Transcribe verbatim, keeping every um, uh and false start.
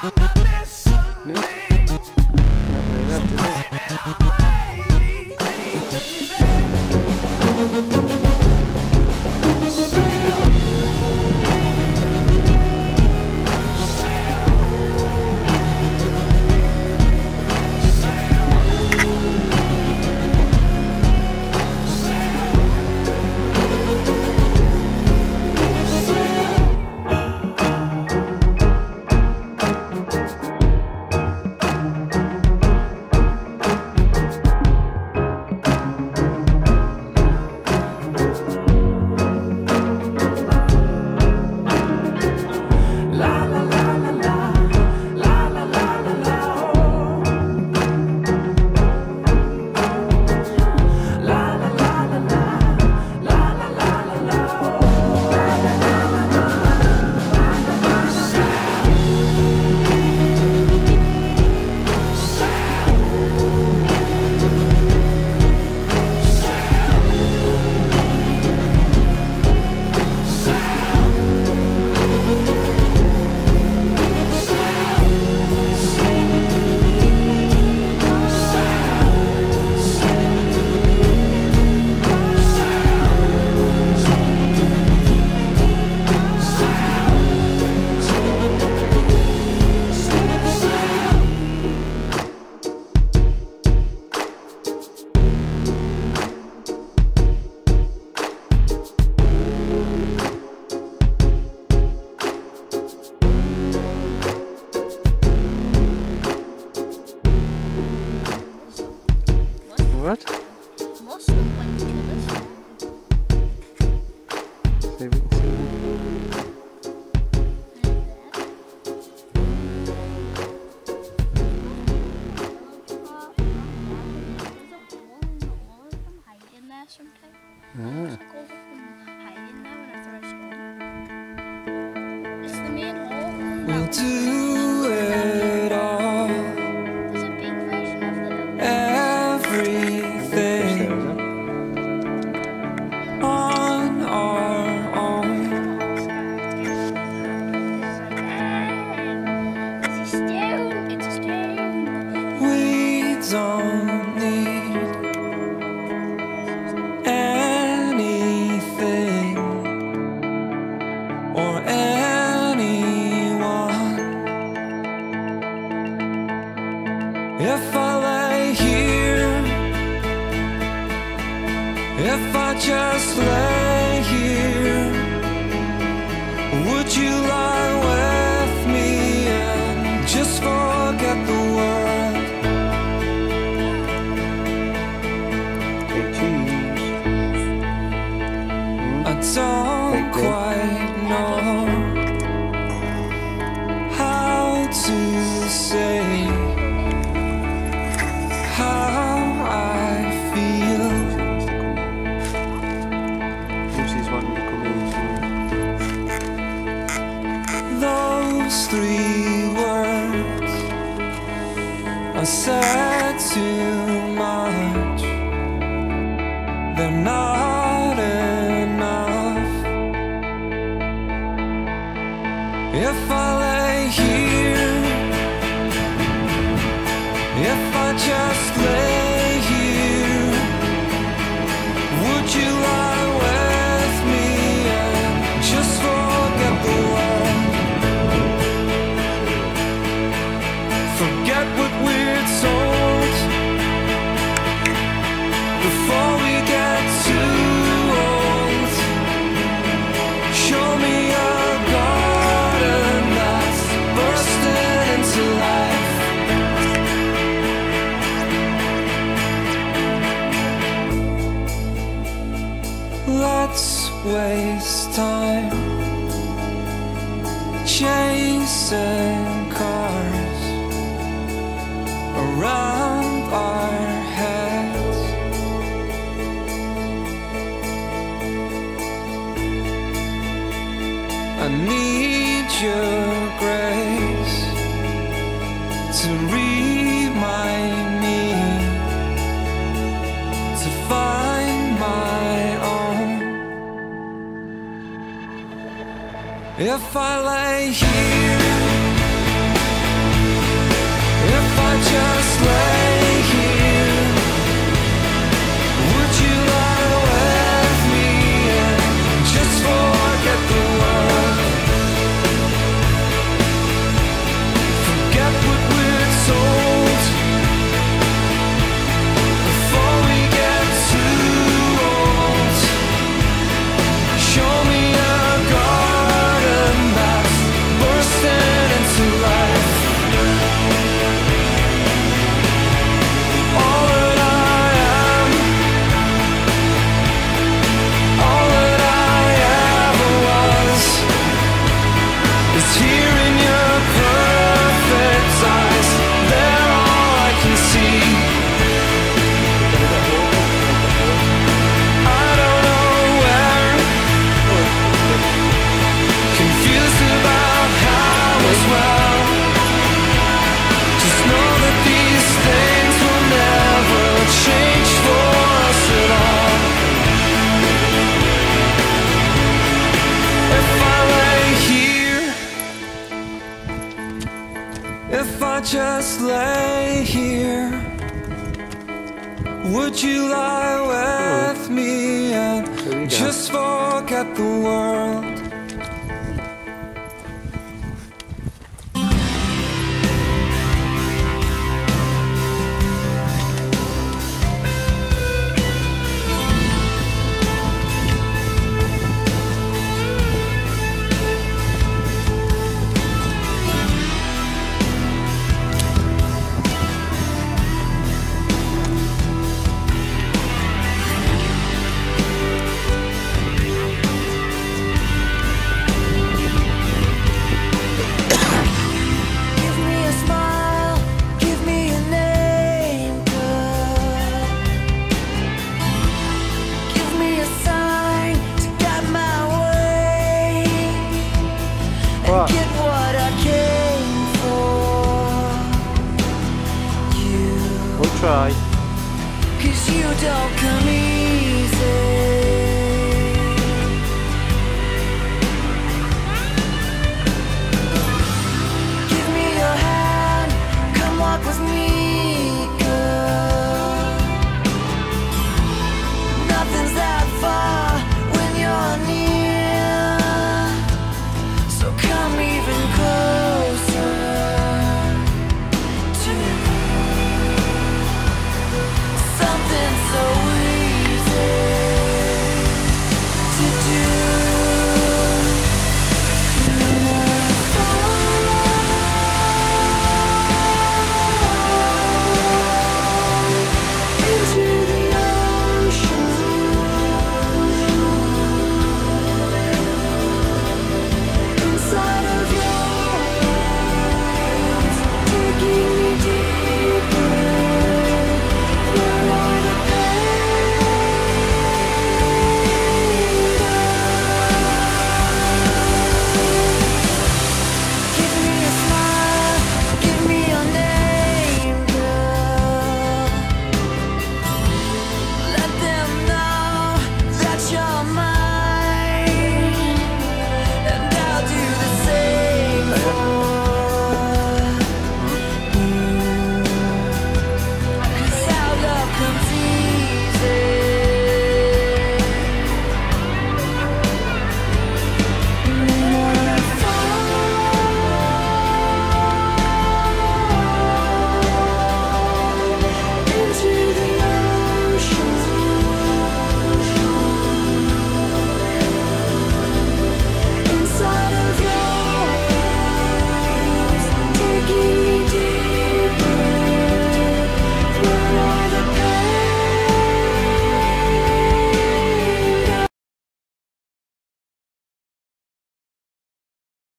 What? Muslim went to this. See if we can see them. Ah. It's the main hall. We'll do it all, There's a big version of the everything on our own. It's a stone. It's a stone. We don't need anything or anyone. If I lay here, if I just lay here, would you lie with me and just forget the world? Hey, cheese. I don't Big deal. quite know how to say how I feel. Lucy's wanting to come in soon. Those three words I said too much. They're not enough. If I lay here, if I just lay here, would you lie with me and just forget the world? Forget what we're told before we get too old. Show me a garden that's bursting into life. Let's waste time chasing cars around our heads. I need your grace to remind me to find my own. If I lay here, if I just lay here? Would you lie with me and Here we go. just forget the world? What? Get what I came for. You, We'll try. 'cause you don't come easy.